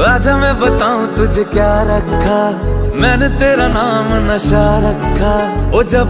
आजा मैं बताऊं तुझे क्या रखा मैंने, तेरा नाम नशा रखा। ओ जब